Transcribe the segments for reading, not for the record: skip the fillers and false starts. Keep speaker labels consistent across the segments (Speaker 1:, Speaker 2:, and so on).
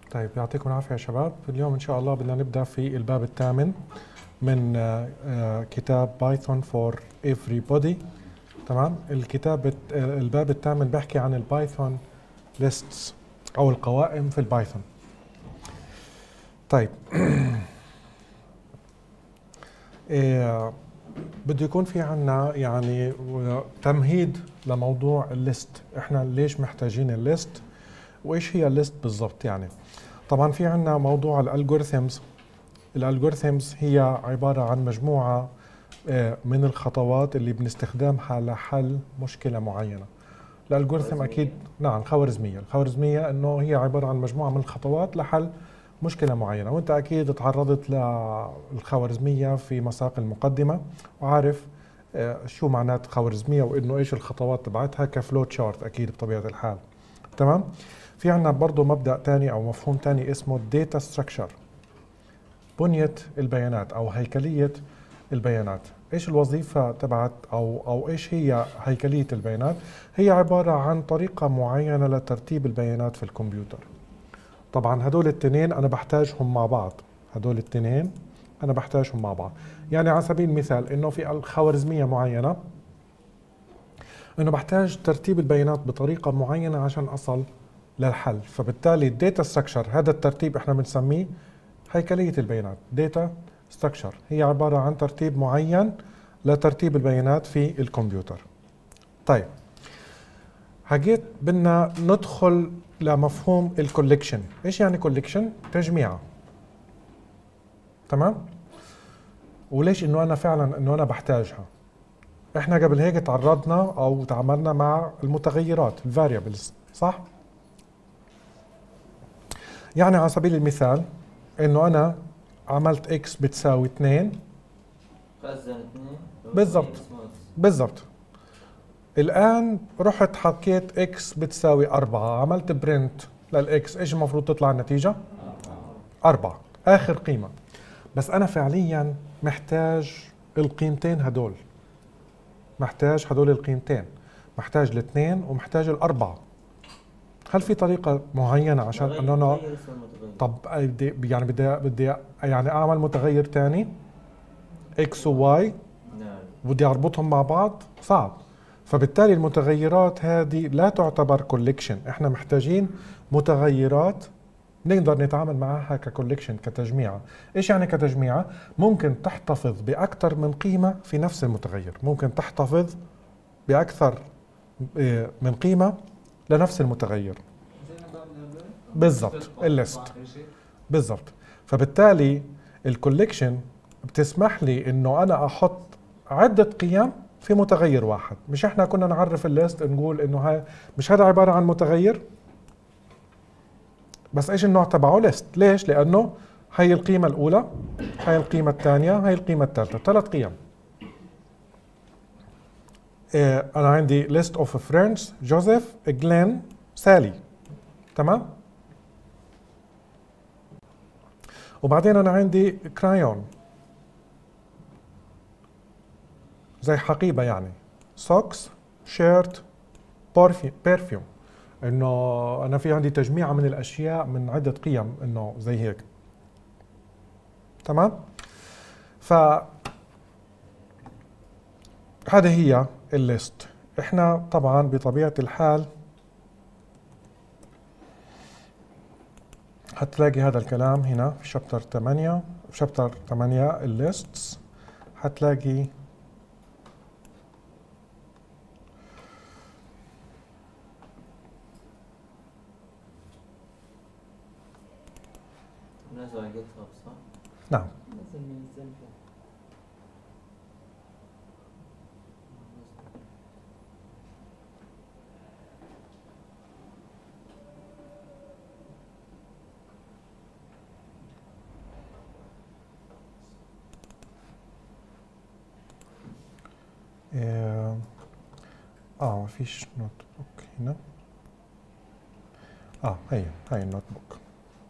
Speaker 1: طيب يعطيكم العافية يا شباب. اليوم إن شاء الله بدنا نبدأ في الباب الثامن من كتاب بايثون فور everybody. تمام. الباب الثامن بيحكي عن البايثون lists أو القوائم في البايثون. طيب بده يكون في عنا يعني تمهيد لموضوع الليست. احنا ليش محتاجين الليست وايش هي الليست بالضبط؟ يعني طبعا في عنا موضوع الالجوريثمز. الالجوريثمز هي عبارة عن مجموعة من الخطوات اللي بنستخدمها لحل مشكلة معينة. الالجوريثم اكيد نعم خوارزمية. الخوارزمية انه هي عبارة عن مجموعة من الخطوات لحل مشكلة معينة، وانت اكيد تعرضت للخوارزمية في مساق المقدمة وعارف شو معنات خوارزمية وانه ايش الخطوات تبعتها كفلو تشارت اكيد بطبيعة الحال. تمام. في عنا برضه مبدأ تاني او مفهوم تاني اسمه data structure، بنية البيانات او هيكلية البيانات. ايش الوظيفة تبعت او ايش هي هيكلية البيانات؟ هي عبارة عن طريقة معينة لترتيب البيانات في الكمبيوتر. طبعا هدول التنين انا بحتاجهم مع بعض، هدول التنين انا بحتاجهم مع بعض. يعني على سبيل المثال انه في الخوارزمية معينة انه بحتاج ترتيب البيانات بطريقة معينة عشان اصل للحل، فبالتالي الداتا ستراكشر هذا الترتيب احنا بنسميه هيكلية البيانات. داتا ستراكشر هي عبارة عن ترتيب معين لترتيب البيانات في الكمبيوتر. طيب حكيت بدنا ندخل لمفهوم الكوليكشن. ايش يعني كوليكشن؟ تجميعة. تمام. وليش انه انا فعلا انه انا بحتاجها؟ احنا قبل هيك تعرضنا او تعاملنا مع المتغيرات الفاريبلز، صح؟ يعني على سبيل المثال انه انا عملت اكس بتساوي 2.
Speaker 2: خزن 2
Speaker 1: بالضبط. الان رحت حكيت اكس بتساوي 4، عملت برنت للاكس، ايش المفروض تطلع النتيجة؟ 4 اخر قيمة. بس انا فعليا محتاج القيمتين هدول، محتاج هدول القيمتين، محتاج الاثنين ومحتاج الأربعة. هل في طريقة معينة عشان انه انا طب بدي يعني اعمل متغير ثاني اكس وواي بدي اربطهم مع بعض؟ صعب. فبالتالي المتغيرات هذه لا تعتبر كوليكشن. احنا محتاجين متغيرات نقدر نتعامل معها ككوليكشن، كتجميعة. ايش يعني كتجميعة؟ ممكن تحتفظ بأكثر من قيمة في نفس المتغير، ممكن تحتفظ بأكثر من قيمة لنفس المتغير. بالضبط الليست. بالضبط. فبالتالي الكوليكشن بتسمح لي انه انا احط عدة قيم في متغير واحد. مش احنا كنا نعرف الليست نقول انه هاي مش هذا عبارة عن متغير بس ايش النوع تبعه؟ ليست. ليش؟ لانه هي القيمة الاولى، هي القيمة الثانية، هي القيمة الثالثة، 3 قيم. انا عندي list of friends جوزيف، جلين، سالي. تمام. وبعدين انا عندي كرايون زي حقيبة، يعني سوكس، شيرت، برفيوم. انه انا في عندي تجميعة من الاشياء من عدة قيم انه زي هيك. تمام. ف هذه هي الليست. احنا طبعا بطبيعة الحال هتلاقي هذا الكلام هنا في شابتر 8. في شابتر 8 الليستس هتلاقي
Speaker 2: نازل على جيت هاب صح؟
Speaker 1: نعم. ما فيش نوت بوك هنا. هي النوت بوك.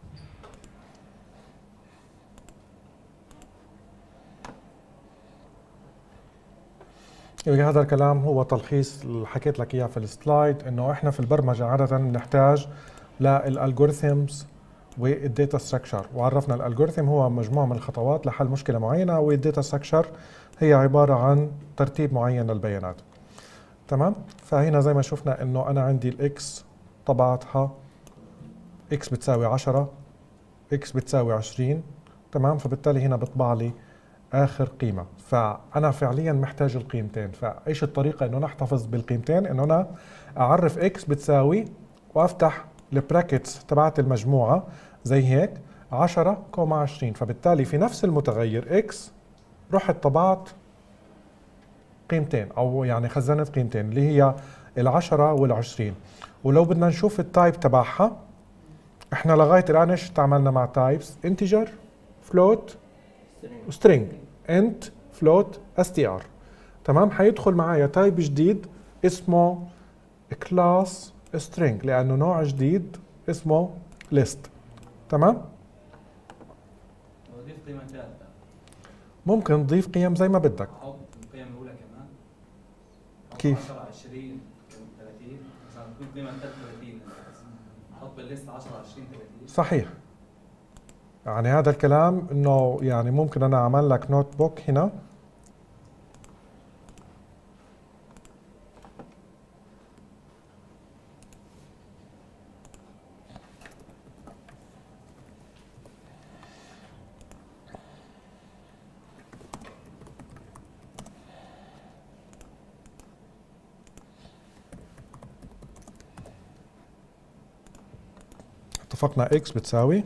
Speaker 1: يبقى هذا الكلام هو تلخيص اللي حكيت لك اياه في السلايد، انه احنا في البرمجه عاده بنحتاج للالجوريثمز والداتا ستراكشر، وعرفنا الالجوريثم هو مجموعه من الخطوات لحل مشكله معينه، والداتا ستراكشر هي عباره عن ترتيب معين للبيانات. تمام. فهنا زي ما شفنا انه انا عندي الاكس طبعتها اكس بتساوي 10 اكس بتساوي 20، تمام. فبالتالي هنا بيطبع لي اخر قيمه، فانا فعليا محتاج القيمتين. فايش الطريقه انه انا احتفظ بالقيمتين؟ انه انا اعرف اكس بتساوي وافتح البراكتس تبعت المجموعه زي هيك 10,20، فبالتالي في نفس المتغير اكس رحت طبعت قيمتين، او يعني خزنت قيمتين اللي هي ال10 وال20. ولو بدنا نشوف التايب تبعها، احنا لغايه الان ايش تعاملنا مع تايبس؟ انتجر، فلوت، string. int، float، str. تمام. حيدخل معايا تايب جديد اسمه كلاس string لانه نوع جديد اسمه list. تمام.
Speaker 3: نضيف قيمة ثالثة،
Speaker 1: ممكن تضيف قيم زي ما بدك.
Speaker 3: احط القيم الاولى كمان.
Speaker 1: كيف؟
Speaker 3: 10 20 30 مثلا تكون قيمة 30 احط بالليست 10 20 30.
Speaker 1: صحيح. يعني هذا الكلام انه يعني ممكن انا اعمل لك نوت بوك هنا، اتفقنا اكس بتساوي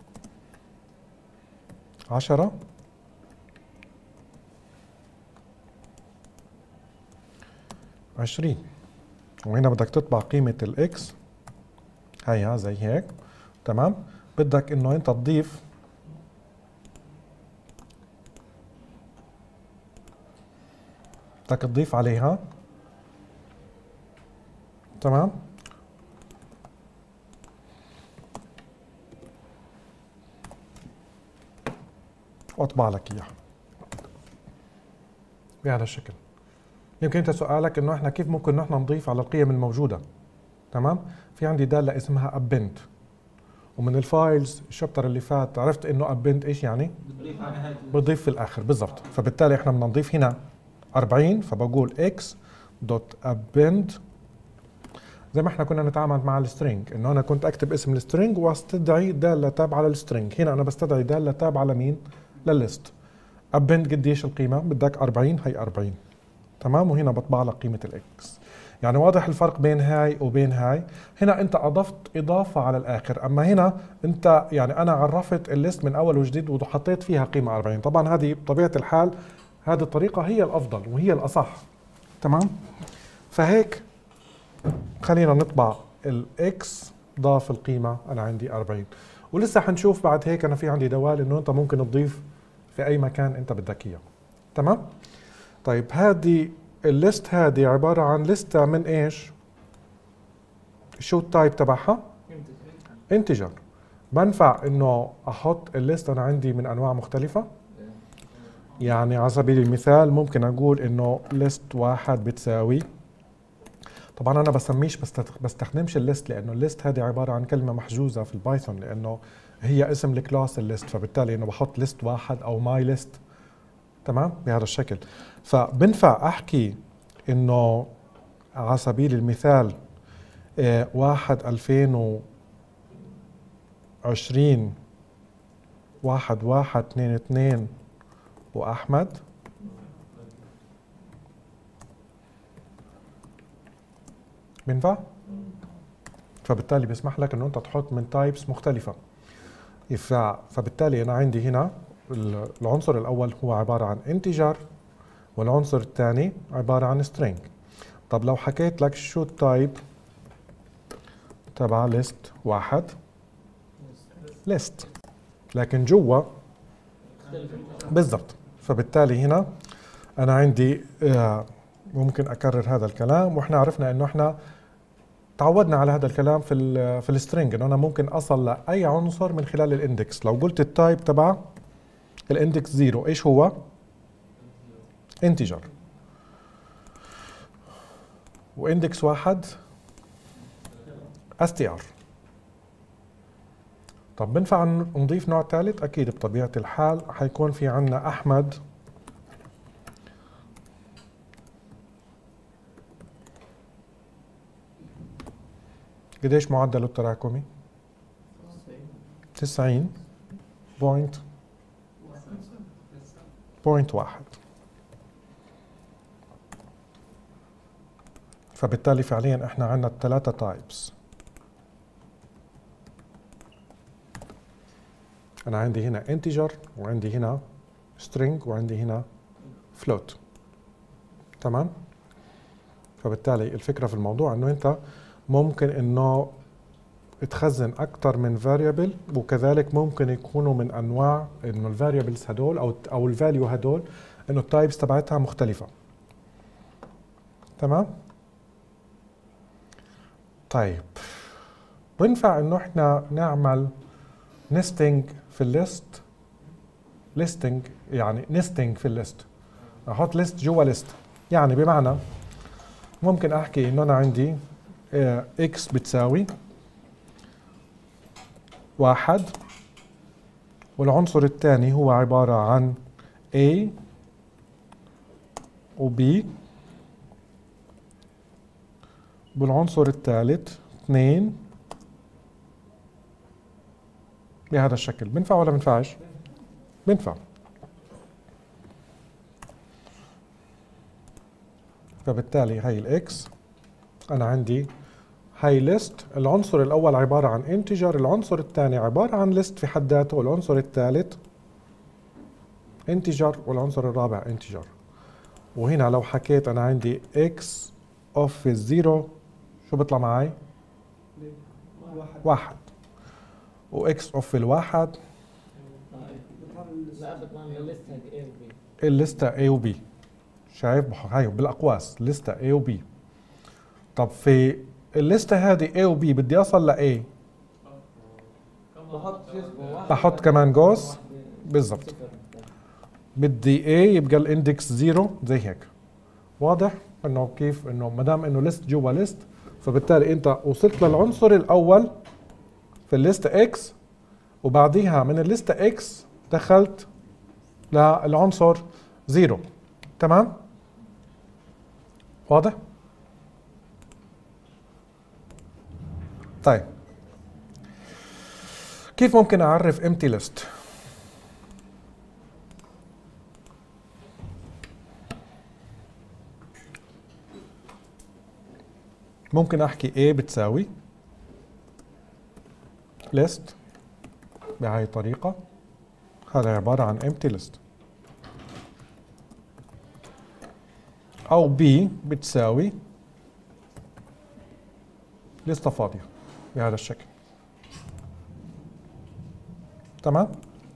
Speaker 1: 10 20، وهنا بدك تطبع قيمة الاكس هيها زي هيك. تمام. بدك انه انت تضيف عليها. تمام. واطبع لك اياها بهذا الشكل. يمكن انت سؤالك انه احنا كيف ممكن نحن نضيف على القيم الموجوده. تمام. في عندي داله اسمها append، ومن الفايلز الشابتر اللي فات عرفت انه append ايش يعني؟ بضيف في الاخر بالضبط. فبالتالي احنا بدنا نضيف هنا 40، فبقول x دوت append زي ما احنا كنا نتعامل مع السترينج، انه انا كنت اكتب اسم السترينج واستدعي داله تابعه للسترينج. هنا انا بستدعي داله تابعه لمين؟ للليست. append قديش القيمه؟ بدك 40، هي 40. تمام. وهنا بطبع لك قيمه الاكس. يعني واضح الفرق بين هاي وبين هاي. هنا انت اضفت اضافه على الاخر، اما هنا انت يعني انا عرفت الليست من اول وجديد وحطيت فيها قيمه 40. طبعا هذه بطبيعه الحال هذه الطريقه هي الافضل وهي الاصح. تمام. فهيك خلينا نطبع الاكس ضاف القيمه انا عندي 40، ولسه حنشوف بعد هيك انا في عندي دوال انه انت ممكن تضيف في اي مكان انت بدك اياه. تمام. طيب هذه الليست هذه عباره عن لسته من ايش؟ شو التايب تبعها؟ انتجر. بنفع انه احط الليست انا عندي من انواع مختلفه. يعني على سبيل المثال ممكن اقول انه ليست واحد بتساوي، طبعا انا بسميش بستخدمش الليست لانه الليست هذه عباره عن كلمه محجوزه في البايثون لانه هي اسم الكلاس الليست، فبالتالي انه بحط ليست واحد او ماي ليست. تمام. بهذا الشكل. فبنفع احكي انه على سبيل المثال واحد 2020 1/1/2/2 واحمد. بينفع؟ فبالتالي بيسمح لك انه انت تحط من تايبس مختلفة. فبالتالي انا عندي هنا العنصر الاول هو عبارة عن انتجر، والعنصر الثاني عبارة عن string. طب لو حكيت لك شو التايب تبع ليست واحد؟ ليست، لكن جوا بالضبط. فبالتالي هنا انا عندي ممكن اكرر هذا الكلام، واحنا عرفنا انه احنا تعودنا على هذا الكلام في السترينج، انه انا ممكن اصل لاي عنصر من خلال الاندكس. لو قلت التايب تبع الاندكس 0 ايش هو؟ انتجر. واندكس 1 str. طب بنفع نضيف نوع ثالث؟ اكيد بطبيعة الحال حيكون في عنا احمد قديش معدله التراكمي؟ 90.1. فبالتالي فعليا احنا عندنا الثلاثة تايبس. انا عندي هنا integer وعندي هنا string وعندي هنا float. تمام؟ فبالتالي الفكرة في الموضوع انه انت ممكن انه تخزن اكثر من variable، وكذلك ممكن يكونوا من انواع انه الفاريبلز هدول او الفاليو هدول انه التايبس تبعتها مختلفة. تمام؟ طيب بنفع انه احنا نعمل nesting في الليست. listing يعني nesting في الليست، احط ليست جوا ليست. يعني بمعنى ممكن احكي انه انا عندي x بتساوي 1 والعنصر الثاني هو عبارة عن A و B والعنصر الثالث 2 بهذا الشكل. بنفع ولا بنفعش؟ بنفع. فبالتالي هاي الاكس انا عندي هاي ليست، العنصر الاول عباره عن انتجر، العنصر الثاني عباره عن ليست في حد ذاته، والعنصر الثالث انتجر، والعنصر الرابع انتجر. وهنا لو حكيت انا عندي اكس اوف الزيرو شو بيطلع معي؟ 1. واكس اوف الواحد
Speaker 4: لا بيطلع لنا الليسته A و B.
Speaker 1: الليسته A و B. شايف هاي بالاقواس ليسته A و B. طب في الليسته هذه A و B بدي اصل ل A بحط كمان جوس بالضبط. بدي A يبقى الاندكس 0 زي هيك. واضح انه كيف انه ما دام انه ليست جوا ليست، فبالتالي انت وصلت للعنصر الاول في الليسته X وبعديها من الليسته X دخلت للعنصر 0. تمام؟ واضح؟ طيب كيف ممكن اعرف empty list؟ ممكن احكي A بتساوي list بهاي الطريقة، هذا عبارة عن empty list. أو B بتساوي لستة فاضية بهذا الشكل. تمام؟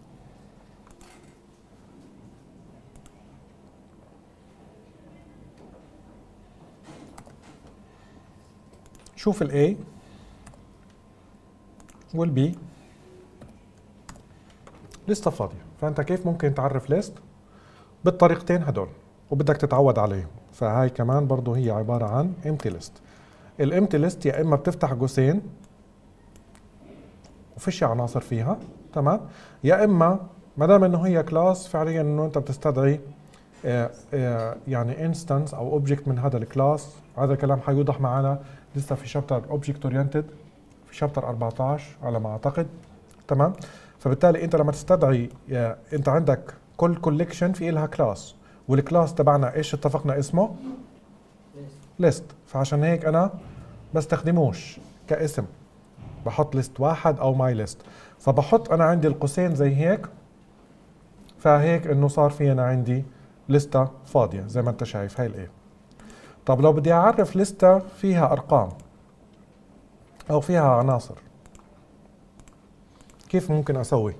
Speaker 1: شوف ال A وال B لستة فاضية. فأنت كيف ممكن تعرف ليست؟ بالطريقتين هدول وبدك تتعود عليهم. فهاي كمان برضو هي عبارة عن empty list. الامتي ليست يا إما بتفتح قوسين وفيش عناصر فيها، تمام؟ يا إما ما دام إنه هي كلاس فعليا إنه أنت بتستدعي يعني انستنس أو اوبجكت من هذا الكلاس. هذا الكلام حيوضح معنا لسه في شابتر اوبجكت اورينتد في شابتر 14 على ما أعتقد. تمام؟ فبالتالي انت لما تستدعي انت عندك كل كوليكشن في لها كلاس، والكلاس تبعنا ايش اتفقنا اسمه؟ ليست. فعشان هيك انا بستخدموش كاسم، بحط ليست واحد او ماي ليست. فبحط انا عندي القوسين زي هيك، فهيك انه صار في انا عندي لستة فاضية زي ما انت شايف هاي الايه. طب لو بدي اعرف لستة فيها ارقام او فيها عناصر كيف ممكن اسوي؟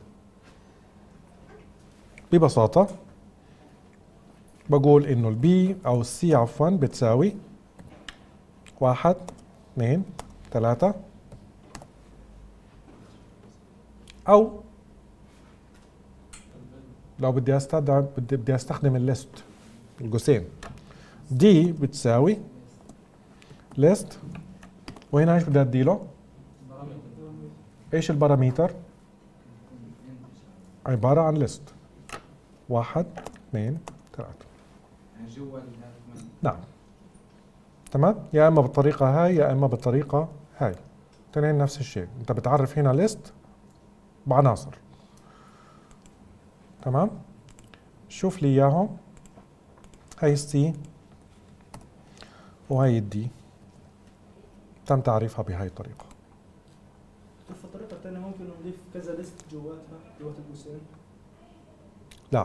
Speaker 1: ببساطة بقول انه البي او السي عفوا بتساوي 1 2 3، او لو بدي استخدم الليست القوسين دي بتساوي ليست، وهنا ايش بدي اديله؟ ايش الباراميتر؟ عبارة عن ليست 1 2 3.
Speaker 3: يعني جوا هذا كمان.
Speaker 1: نعم تمام، يا اما بالطريقة هاي يا اما بالطريقة هاي، اثنين نفس الشيء. انت بتعرف هنا ليست بعناصر. تمام، شوف لي اياهم. هاي السي وهي الدي تم تعريفها بهاي الطريقة.
Speaker 5: في طريقة ثانية ممكن نضيف كذا ليست جوات القوسين.
Speaker 1: لا،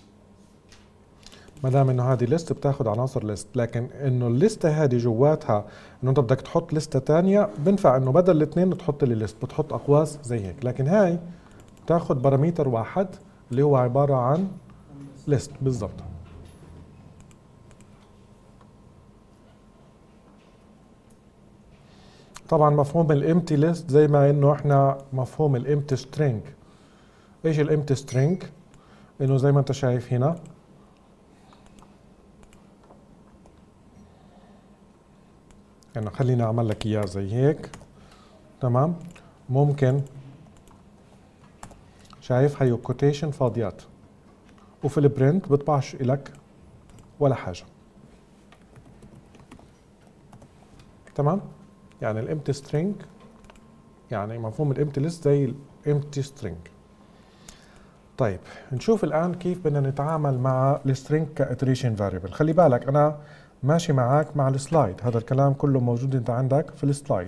Speaker 1: ما دام انه هذه ليست بتاخذ عناصر ليست، لكن انه الليسته هذه جواتها انه انت بدك تحط ليسته ثانيه، بنفع انه بدل الاثنين تحط لي ليست، بتحط اقواس زي هيك. لكن هاي بتاخذ باراميتر واحد اللي هو عباره عن ليست بالضبط. طبعا مفهوم الامتي ليست زي ما انه احنا مفهوم الامتي سترينج. ايش الامتي سترينج؟ انه زي ما انت شايف هنا يعني خليني اعمل لك اياه زي هيك. تمام، ممكن شايف هيو كوتيشن فاضيات، وفي البرنت بطبعش لك ولا حاجه. تمام، يعني الامتي سترينج يعني مفهوم الامتي ليست زي الامتي سترينج. طيب نشوف الان كيف بدنا نتعامل مع السترينج كاتريشن فاريبل. خلي بالك انا ماشي معك مع السلايد، هذا الكلام كله موجود انت عندك في السلايد.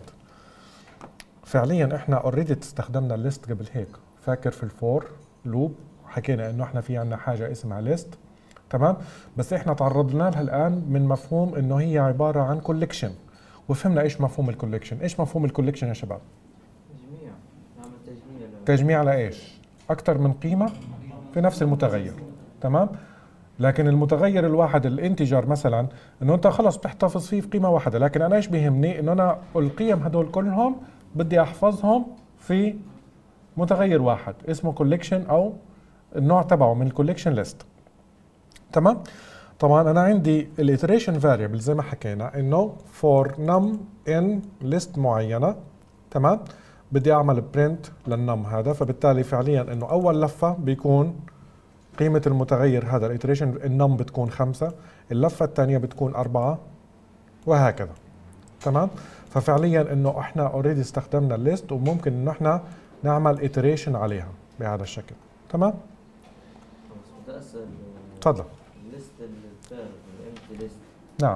Speaker 1: فعليا احنا اوريدي استخدمنا الليست قبل هيك، فاكر في الفور لوب حكينا انه احنا في عندنا حاجه اسمها ليست. تمام، بس احنا تعرضنا لها الان من مفهوم انه هي عباره عن كوليكشن، وفهمنا ايش مفهوم الكوليكشن. ايش مفهوم الكوليكشن يا شباب؟
Speaker 2: تجميع، نعمل تجميع
Speaker 1: تجميع على ايش؟ اكثر من قيمه في نفس المتغير. تمام، لكن المتغير الواحد الانتجر مثلا انه انت خلص بتحتفظ فيه في قيمه واحده، لكن انا ايش بيهمني؟ انه انا القيم هدول كلهم بدي احفظهم في متغير واحد اسمه كوليكشن، او النوع تبعه من الكوليكشن ليست. تمام، طبعا انا عندي الاتريشن فاريبل زي ما حكينا انه فور نم ان ليست معينه. تمام، بدي اعمل برنت للنم هذا، فبالتالي فعليا انه اول لفه بيكون قيمة المتغير هذا الاتريشن النم بتكون 5، اللفة الثانية بتكون 4 وهكذا. تمام، ففعليا انه احنا اوريدي استخدمنا الليست، وممكن انه احنا نعمل اتريشن عليها بهذا الشكل. تمام،
Speaker 2: بس بدي اسال
Speaker 1: تفضل.
Speaker 2: الليست الفارغ الامتي ليست
Speaker 1: نعم،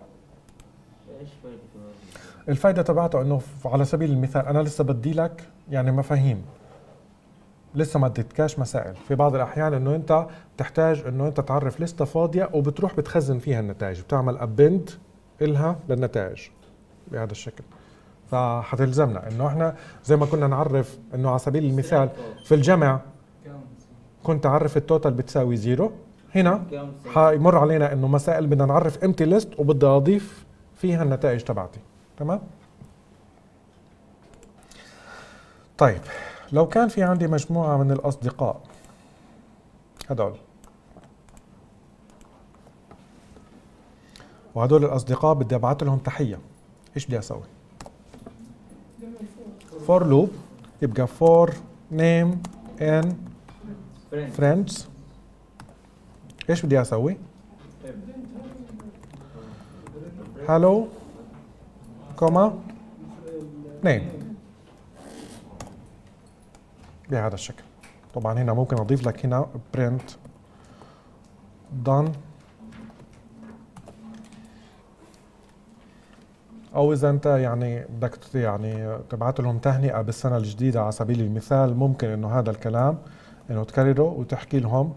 Speaker 2: ايش فائدته؟
Speaker 1: الفائدة تبعته انه على سبيل المثال انا لسه بدي لك يعني مفاهيم، لسه ما اديتكاش مسائل. في بعض الاحيان انه انت بتحتاج انه انت تعرف لسته فاضيه وبتروح بتخزن فيها النتائج، بتعمل ابند الها للنتائج بهذا الشكل. فحتلزمنا انه احنا زي ما كنا نعرف انه على سبيل المثال في الجمع كنت اعرف التوتال بتساوي 0، هنا حيمر علينا انه مسائل بدنا نعرف امتي ليست وبدي اضيف فيها النتائج تبعتي. تمام، طيب لو كان في عندي مجموعة من الأصدقاء هدول، وهدول الأصدقاء بدي أبعث لهم تحية، إيش بدي أسوي؟ فور لوب، يبقى فور نيم ان فريندز. إيش بدي أسوي؟ هالو كوما نيم بهذا الشكل. طبعا هنا ممكن اضيف لك هنا print done، او اذا انت يعني بدك يعني تبعت لهم تهنئه بالسنه الجديده على سبيل المثال، ممكن انه هذا الكلام انه تكرره وتحكي لهم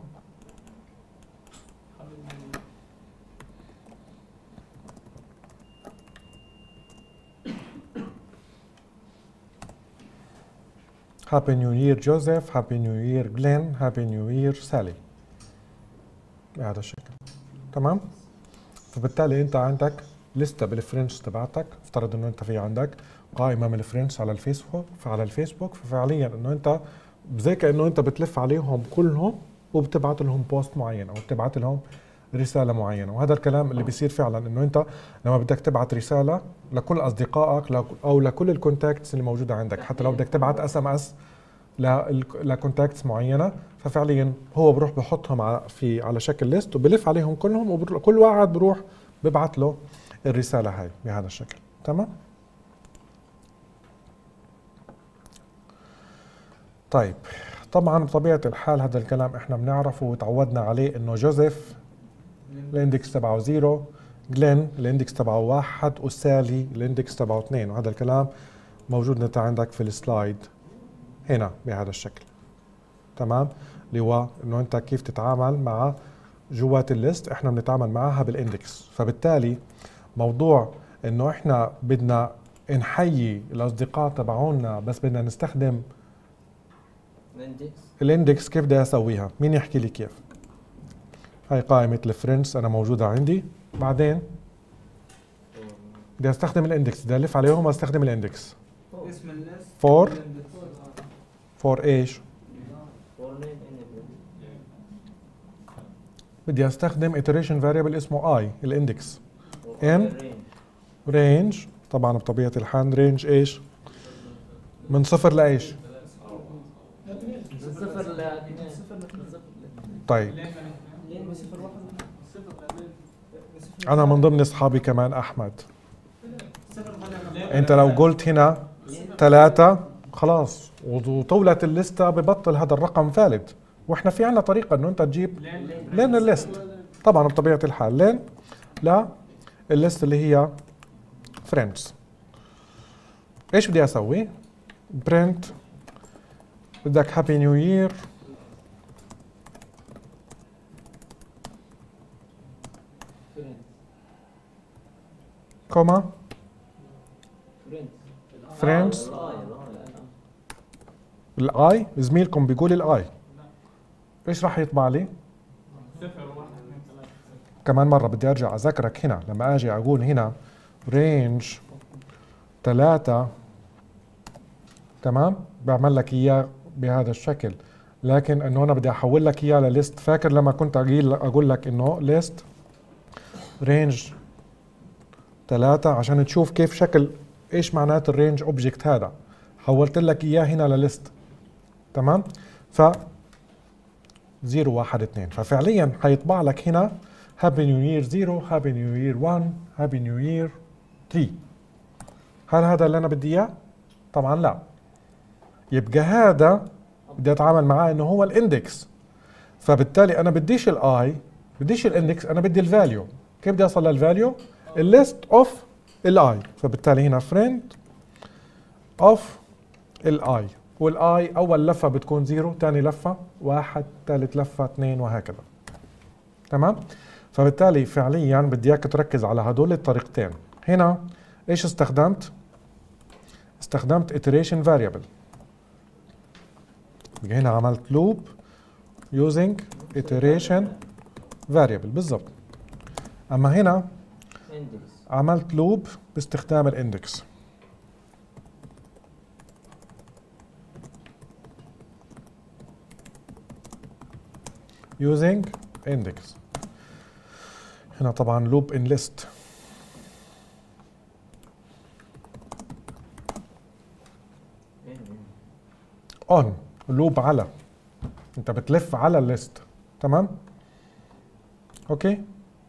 Speaker 1: هابي نيو يير جوزيف، هابي نيو يير جلين، هابي نيو يير سالي بهذا الشكل. تمام، فبالتالي انت عندك لسته بالفرنش تبعتك. افترض انه انت في عندك قائمه من الفرنش على الفيسبوك، ففعليا انه انت زي كانه انت بتلف عليهم كلهم وبتبعت لهم بوست معين او بتبعت لهم رساله معينه. وهذا الكلام اللي بيصير فعلا انه انت لما بدك تبعت رساله لكل اصدقائك او لكل الكونتاكتس اللي موجوده عندك، حتى لو بدك تبعت SMS لكونتاكتس معينه، ففعليا هو بروح بحطهم على شكل ليست وبلف عليهم كلهم، وكل واحد بروح ببعث له الرساله هاي بهذا الشكل. تمام. طيب طبعا بطبيعه الحال هذا الكلام احنا بنعرفه وتعودنا عليه، انه جوزيف الاندكس تبعه 0، جلين الاندكس تبعه 1، وسالي الاندكس تبعه 2، وهذا الكلام موجود انت عندك في السلايد هنا بهذا الشكل. تمام. اللي هو انه انت كيف تتعامل مع جوات الليست، احنا بنتعامل معها بالاندكس. فبالتالي موضوع انه احنا بدنا نحيي الاصدقاء تبعونا بس بدنا نستخدم الاندكس، كيف بدي اسويها؟ مين يحكي لي كيف؟ هاي قائمة الفريندز انا موجودة عندي، بعدين بدي استخدم الاندكس، بدي الف عليهم واستخدم الاندكس.
Speaker 3: اسم الليست
Speaker 1: فور ايش؟ بدي استخدم iteration variable اسمه i الاندكس ان رينج. طبعا بطبيعة الحال رينج ايش؟ من 0 لايش؟
Speaker 4: من 0 ل 2.
Speaker 1: طيب انا من ضمن اصحابي كمان احمد، انت لو قلت هنا 3 خلاص وطولت الليسته ببطل هذا الرقم فالid، واحنا في عنا طريقه انه انت تجيب لين الليست. طبعا بطبيعه الحال لين لا الليست اللي هي فريندز. ايش بدي اسوي؟ برنت بدك هابي نيو يير كوما فريندز. الاي زميلكم بيقول الاي ايش راح يطبع لي؟
Speaker 3: 0 1 2 3.
Speaker 1: كمان مرة بدي ارجع اذكرك هنا لما اجي اقول هنا رينج 3، تمام، بعمل لك اياه بهذا الشكل، لكن انه انا بدي احول لك اياه لليست. فاكر لما كنت اقول لك انه ليست رينج 3 عشان تشوف كيف شكل ايش معنات الرينج اوبجكت هذا، حولت لك اياه هنا لليست. تمام. ف 0 1 2، ففعليا حيطبع لك هنا هابي نيو يير 0، هابي نيو يير 1، هابي نيو يير 3. هل هذا اللي انا بدي اياه؟ طبعا لا. يبقى هذا بدي اتعامل معاه انه هو الاندكس، فبالتالي انا بديش الاي، بديش الاندكس، انا بدي الفاليو. كيف بدي اصل للفاليو؟ الليست اوف الاي، فبالتالي هنا فريند اوف الاي، والاي اول لفه بتكون 0، ثاني لفه 1، ثالث لفه 2، وهكذا. تمام. فبالتالي فعليا بدي اياك تركز على هدول الطريقتين. هنا ايش استخدمت؟ استخدمت iteration variable. هنا عملت loop using iteration variable بالضبط. اما هنا عملت loop باستخدام الاندكس. using index. هنا طبعا loop in list. on loop على، انت بتلف على الليست. تمام. اوكي.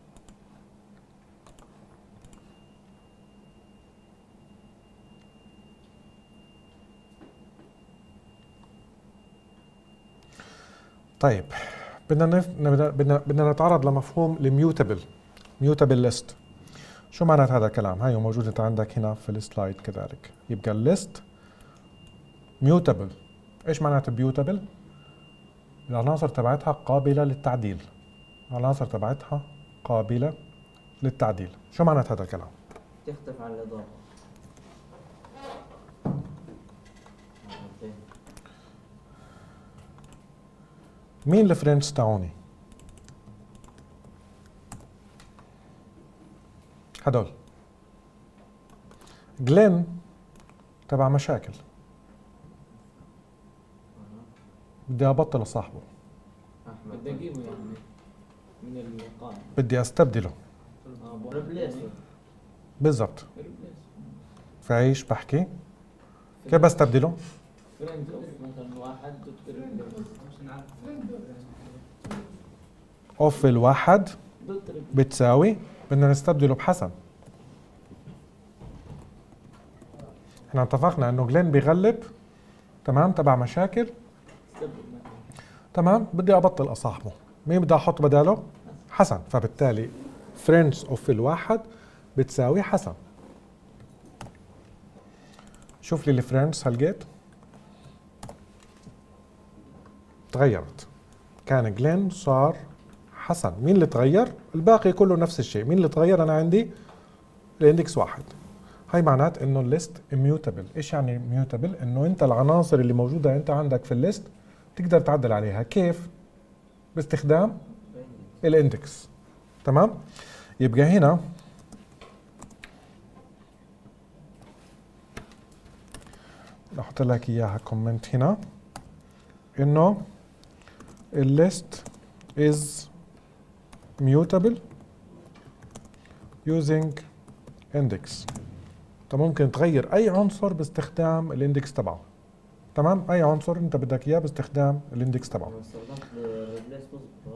Speaker 1: طيب بدنا نتعرض لمفهوم الميوتابل، ميوتابل ليست. شو معنات هذا الكلام؟ هاي موجود انت عندك هنا في السلايد كذلك. يبقى الليست ميوتابل. ايش معناته ميوتابل؟ العناصر تبعتها قابلة للتعديل، العناصر تبعتها قابلة للتعديل. شو معنات هذا الكلام؟
Speaker 2: تختلف عن الإضافة.
Speaker 1: مين الفريندز تاعوني؟ هدول. جلين تبع مشاكل، بدي ابطل صاحبه،
Speaker 2: أحمد
Speaker 4: بدي اجيبه يعني من القائمة.
Speaker 1: بدي استبدله.
Speaker 2: ريبليسر.
Speaker 1: بالضبط. فايش بحكي؟ كيف بستبدله؟
Speaker 4: فريند اوف مثلا واحد دوت ريبليس.
Speaker 1: اوف الواحد
Speaker 4: دوت ريبليس.
Speaker 1: بتساوي، بدنا نستبدله بحسن. احنا اتفقنا انه جلين بيغلب، تمام، تبع مشاكل، تمام. بدي ابطل اصاحبه، مين بدي احط بداله؟ حسن. فبالتالي فريندز اوف الواحد بتساوي حسن. شوف لي الفريندز هلقيت تغيرت، كان جلين صار حسن. مين اللي تغير؟ الباقي كله نفس الشيء. مين اللي تغير؟ انا عندي الاندكس واحد. هاي معنات انه الليست اميوتابل. ايش يعني اميوتابل؟ انه انت العناصر اللي موجوده انت عندك في الليست تقدر تعدل عليها. كيف؟ باستخدام الاندكس، تمام. يبقى هنا احط لك اياها كومنت هنا انه الليست is mutable using index. انت ممكن تغير اي عنصر باستخدام الاندكس تبعه، تمام. اي عنصر انت بدك اياه باستخدام الاندكس تبعه.
Speaker 2: لو استخدمت ريبليس بظبط.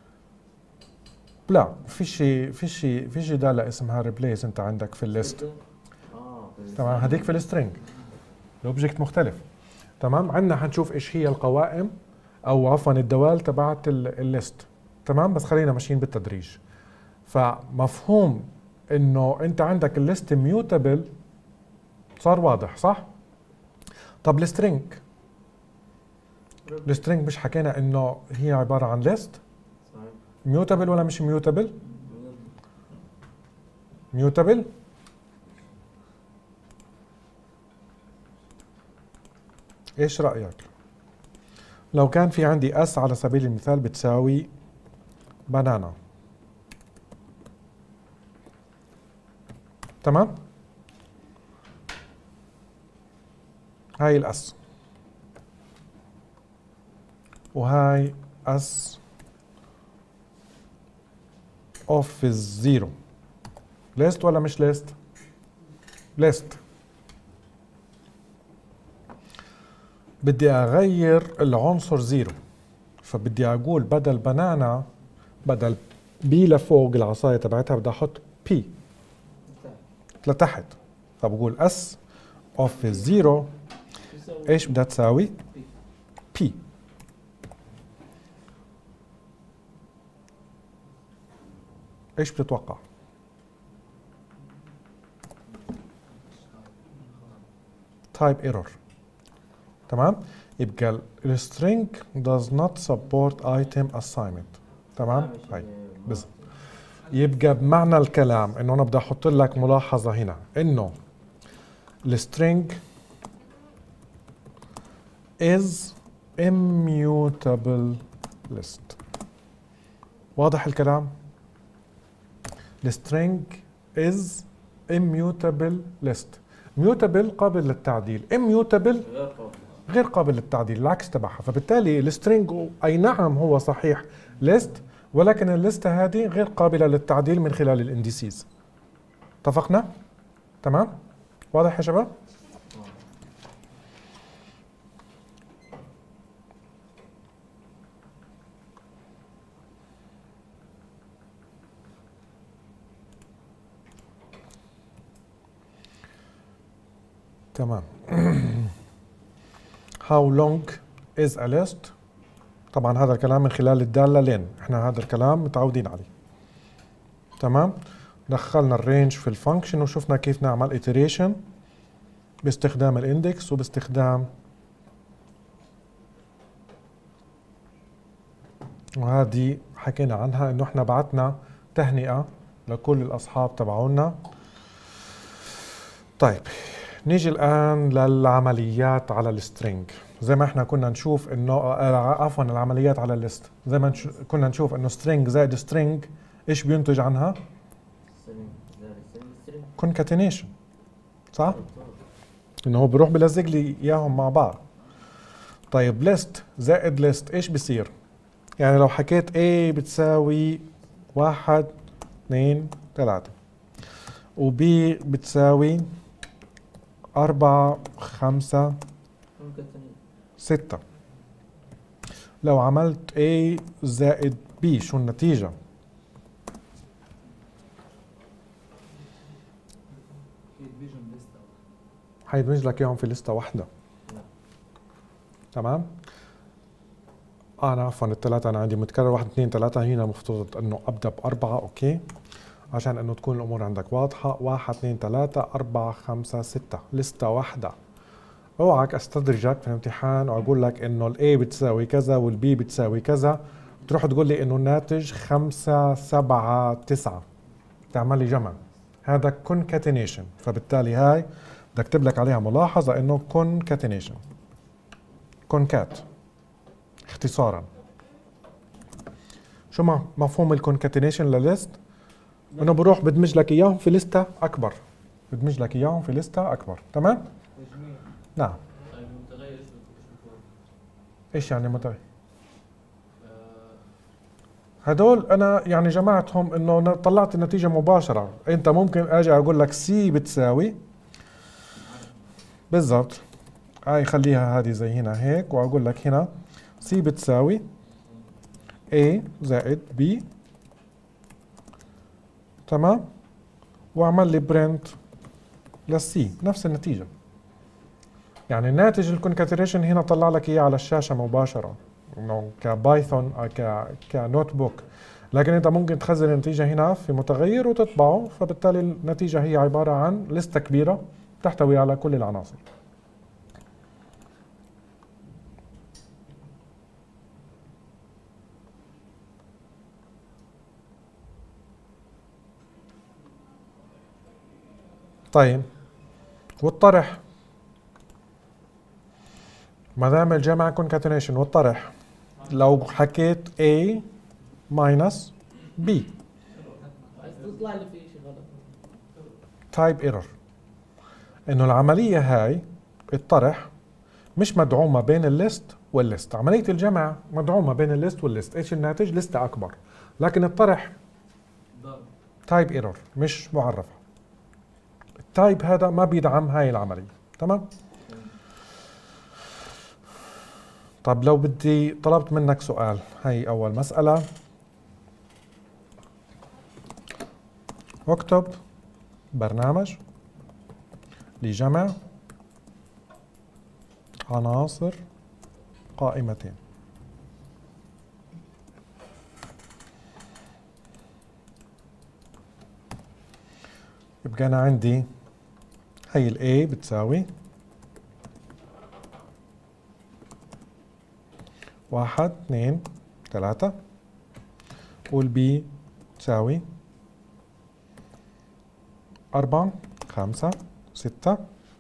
Speaker 1: لا، في شيء دالة اسمها ريبليس انت عندك في الليست، تمام. هذيك في السترينج، الاوبجكت مختلف، تمام. عندنا حنشوف ايش هي القوائم او عفوا الدوال تبعت الليست، تمام. بس خلينا ماشيين بالتدريج. فمفهوم انه انت عندك الليست ميوتابل صار واضح، صح؟ طب السترينج مش حكينا انه هي عباره عن ليست ميوتابل ولا مش ميوتابل؟ ميوتابل. ايش رايك لو كان في عندي اس على سبيل المثال بتساوي بنانا، تمام؟ هاي الاس وهاي اس اوف الزيرو. ليست ولا مش ليست؟ ليست. بدي اغير العنصر زيرو، فبدي اقول بدل بنانا، بدل بي لفوق العصايه تبعتها بدي احط بي لتحت. فبقول اس اوف الزيرو ايش بدها تساوي؟ بي. ايش بتتوقع؟ تايب ايرور، تمام. يبقى السترينج does not support item assignment، تمام. هاي بس يبقى بمعنى الكلام انه انا بدي احط لك ملاحظه هنا انه السترينج is immutable list. واضح الكلام؟ السترينج is immutable list. mutable قابل للتعديل، immutable غير قابل للتعديل، العكس تبعها. فبالتالي السترينج اي نعم هو صحيح ليست، ولكن الليستة هذه غير قابلة للتعديل من خلال الانديسيز. اتفقنا؟ تمام؟ واضح يا شباب؟ تمام. How long is a list؟ طبعا هذا الكلام من خلال الدالة لين، احنا هذا الكلام متعودين عليه، تمام. دخلنا الرينج في الفانكشن وشفنا كيف نعمل iteration باستخدام الاندكس وباستخدام، وهذه حكينا عنها انه احنا بعتنا تهنئة لكل الاصحاب تبعونا. طيب نيجي الآن للعمليات على السترينج. زي ما احنا كنا نشوف انه عفوا العمليات على الليست، زي ما كنا نشوف انه سترينج زائد سترينج ايش بينتج عنها؟ كونكاتينيشن، صح؟ انه هو بيروح بلزق لي اياهم مع بعض. طيب ليست زائد ليست ايش بصير؟ يعني لو حكيت A بتساوي 1 2 3 وB بتساوي 4 5 6. لو عملت A زائد B شو النتيجة؟ حيدمج لك اياهم في لستة واحدة. تمام؟ أنا عفوا الثلاثة أنا عندي متكرر 1 2 3 هنا المفترض إنه أبدأ ب4 أوكي؟ عشان إنه تكون الأمور عندك واضحة. 1 2 3 4 5 6 لستة واحدة. اوعك استدرجك في الامتحان واقول لك انه الاي بتساوي كذا والبي بتساوي كذا، تروح تقول لي انه الناتج 5 7 9 تعمل لي جمع. هذا concatenation، فبالتالي هاي بدك اكتب لك عليها ملاحظه انه concatenation. concat اختصارا. شو مفهوم الconcatenation لليست؟ انه بروح بدمج لك اياهم في لسته اكبر. بدمج لك اياهم في لسته اكبر. تمام؟ نعم.
Speaker 2: طيب متغير ايش بتكون؟
Speaker 1: ايش يعني متغير؟ هدول انا يعني جمعتهم انه طلعت النتيجه مباشره. انت ممكن اجي اقول لك سي بتساوي بالضبط، هاي خليها هذه زي هنا هيك، واقول لك هنا سي بتساوي A زائد B. تمام؟ واعمل لي برنت للسي نفس النتيجه. يعني الناتج الكونكاتينيشن هنا طلع لك اياه على الشاشه مباشره انه كبايثون او كنوت بوك، لكن انت ممكن تخزن النتيجه هنا في متغير وتطبعه، فبالتالي النتيجه هي عباره عن لسته كبيره تحتوي على كل العناصر. طيب والطرح، ما دام الجمع concatenation والطرح، لو حكيت A minus B
Speaker 4: عايز تطلع لي في شيء غلط.
Speaker 1: type error، انه العملية هاي الطرح مش مدعومة بين الليست والليست. عملية الجمع مدعومة بين الليست والليست. ايش الناتج؟ لستة اكبر، لكن الطرح type error مش معرفة. التايب هذا ما بيدعم هاي العملية. تمام؟ طب لو بدي طلبت منك سؤال، هاي أول مسألة، اكتب برنامج لجمع عناصر قائمتين. يبقى أنا عندي هاي ال A بتساوي 1 2 3 والبي تساوي 4 5 6.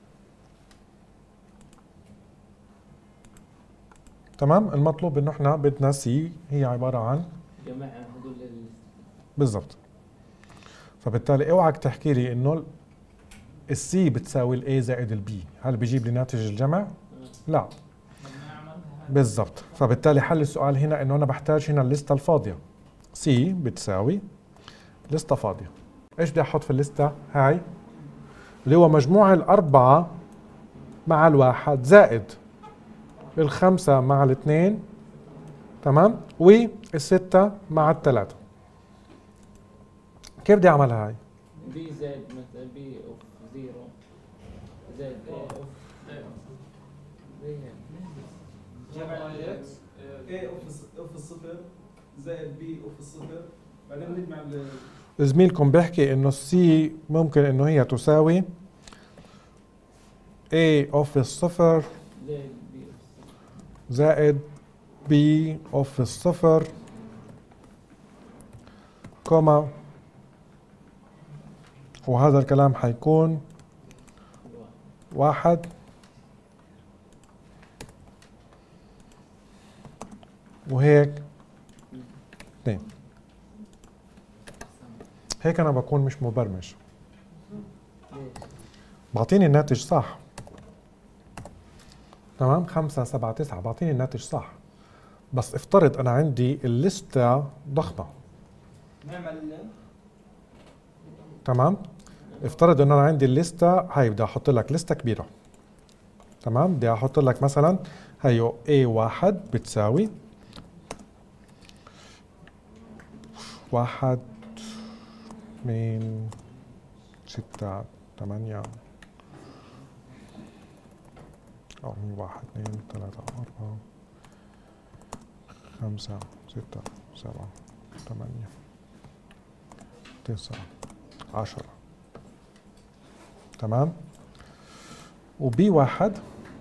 Speaker 1: تمام؟ المطلوب انه احنا بدنا سي هي عبارة عن
Speaker 4: جمع هدول
Speaker 1: بالضبط. فبالتالي اوعك تحكي لي انه السي بتساوي الاي زائد البي، هل بيجيب لي ناتج الجمع؟ لا. بالضبط. فبالتالي حل السؤال هنا انه انا بحتاج هنا الليسته الفاضيه. سي بتساوي لسته فاضيه. ايش بدي احط في الليسته هاي؟ اللي هو مجموع الاربعه مع الواحد زائد الخمسه مع الاثنين، تمام؟ والسته مع الثلاثه. كيف بدي اعملها هاي؟
Speaker 4: بي زائد مثلا بي اوف 0 زائد اي اوف
Speaker 5: جمع اكس A اوف الصفر زائد B اوف الصفر، بعدين بنجمع
Speaker 1: زميلكم بيحكي انه السي ممكن انه هي تساوي A اوف الصفر زائد B اوف الصفر كوما، وهذا الكلام حيكون 1 وهيك 2. هيك انا بكون مش مبرمج، بعطيني الناتج صح. تمام؟ 5 7 9 بعطيني الناتج صح، بس افترض انا عندي الليسته ضخمه.
Speaker 5: نعمل
Speaker 1: تمام؟ افترض ان انا عندي الليسته هاي، بدي احط لك ليسته كبيره. تمام؟ بدي احط لك مثلا هيو A1 بتساوي 1 2 6 8 أو 1 2 3 4 5 6 7 8 9 10. تمام. وB1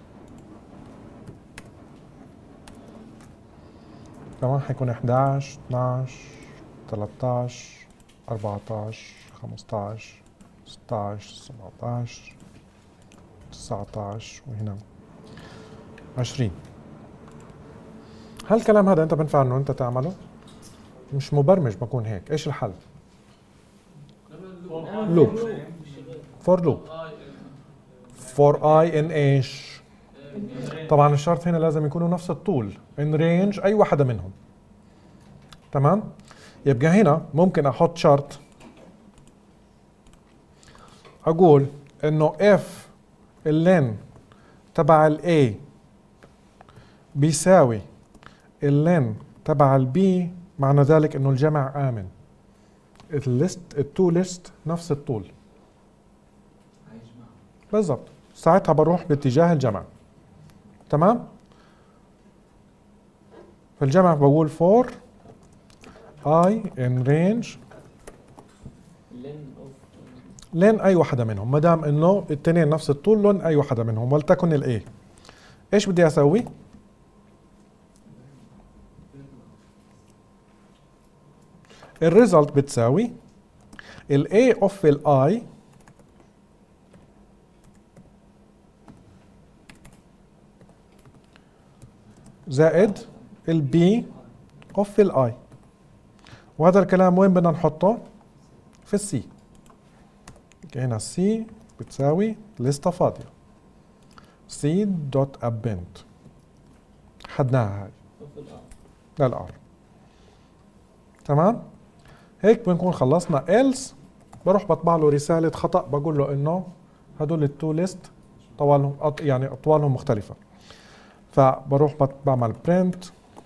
Speaker 1: كمان حيكون 11 12 13 14 15 16 17 19 وهنا 20. هالكلام هذا انت بنفع انه انت تعمله؟ مش مبرمج بكون هيك. ايش الحل؟ لوب. فور لوب. فور اي ان ايش؟ طبعا الشرط هنا لازم يكونوا نفس الطول ان رينج اي واحدة منهم. تمام؟ يبقى هنا ممكن احط شرط اقول انه اف اللين تبع الاي بيساوي اللين تبع البي، معنى ذلك انه الجمع امن. الليست التو ليست نفس الطول بالضبط، ساعتها بروح باتجاه الجمع. تمام. فالجمع بقول for I in range لين اي واحدة منهم، ما دام انه الاثنين نفس الطول لون اي واحدة منهم ولتكن الاي. ايش بدي اسوي؟ الريزلت بتساوي ال A of ال I زائد ال B of ال I. وهذا الكلام وين بدنا نحطه؟ في السي. هنا السي بتساوي لستة فاضية C dot append. حدناها هاي للآر. تمام. هيك بنكون خلصنا. else بروح بطبع له رسالة خطأ بقول له انه هدول التو ليست طوالهم يعني اطوالهم مختلفة. فبروح بعمل print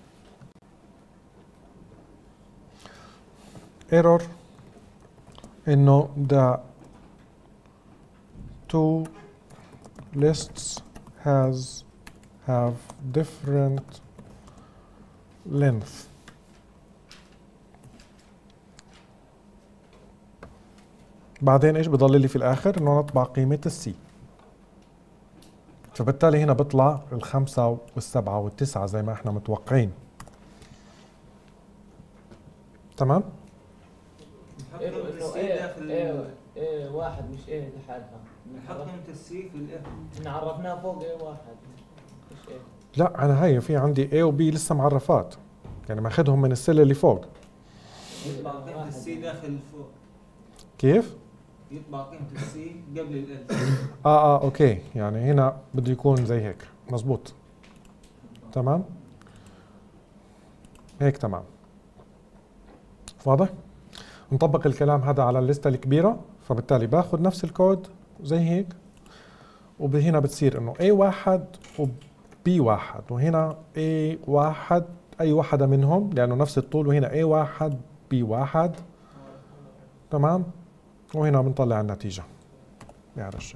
Speaker 1: error انه the two lists have different length. بعدين ايش بضل لي في الاخر؟ انه نطبع قيمة السي. فبالتالي هنا بيطلع الخمسة والسبعة والتسعة زي ما احنا متوقعين. تمام؟
Speaker 4: انه ايه واحد مش ايه لحالها.
Speaker 5: نحط قيمة السي في الاف.
Speaker 4: احنا عرفناها فوق ايه واحد مش ايه.
Speaker 1: لا انا هي في عندي A و B لسه معرفات، يعني ماخذهم من السلة اللي فوق.
Speaker 5: يطبع قيمة السي داخل فوق.
Speaker 1: كيف؟
Speaker 5: يطبع قيمة السي قبل ال
Speaker 1: اوكي، يعني هنا بده يكون زي هيك. مزبوط. تمام؟ هيك تمام. واضح؟ نطبق الكلام هذا على الليستة الكبيرة، فبالتالي باخذ نفس الكود زي هيك، وهنا بتصير انه A1 و B1، وهنا A1 اي واحدة منهم لانه نفس الطول، وهنا A1 B1. تمام. وهنا بنطلع النتيجة بهذا الشكل.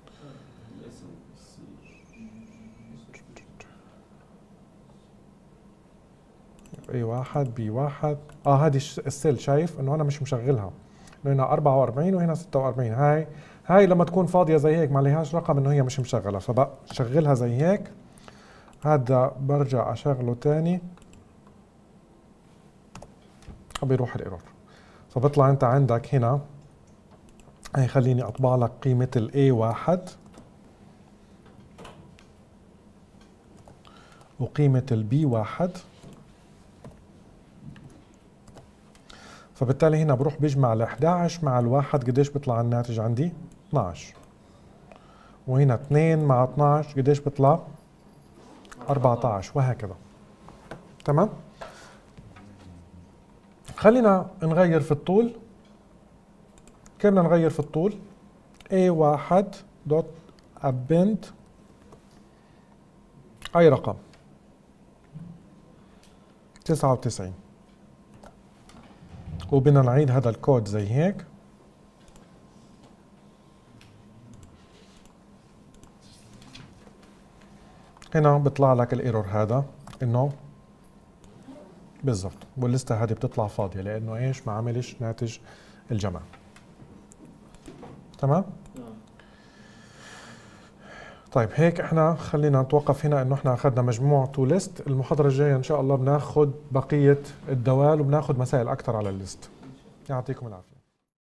Speaker 1: A1 B1. هذه السيل شايف انه انا مش مشغلها، انه هنا 44 وهنا 46. هاي لما تكون فاضية زي هيك ما عليهاش رقم انه هي مش مشغلة، فبشغلها زي هيك. هذا برجع اشغله تاني بيروح الايرور. فبطلع انت عندك هنا، هي خليني اطبع لك قيمة ال A1 وقيمة ال B1. فبالتالي هنا بروح بجمع ال 11 مع الواحد، قديش بيطلع الناتج عندي؟ 12. وهنا 2 مع 12 قديش بيطلع؟ 14 وهكذا. تمام؟ خلينا نغير في الطول. كيف بدنا نغير في الطول؟ A1 دوت append اي رقم 99. وبدنا نعيد هذا الكود زي هيك. هنا بيطلع لك الايرور هذا انه بالضبط، واللسته هذه بتطلع فاضيه لانه ايش؟ ما عملش ناتج الجمع. تمام؟ طيب هيك احنا خلينا نتوقف هنا انه احنا اخذنا مجموع تو ليست. المحاضره الجايه ان شاء الله بناخذ بقيه الدوال وبناخذ مسائل اكثر على الليست. يعطيكم العافيه.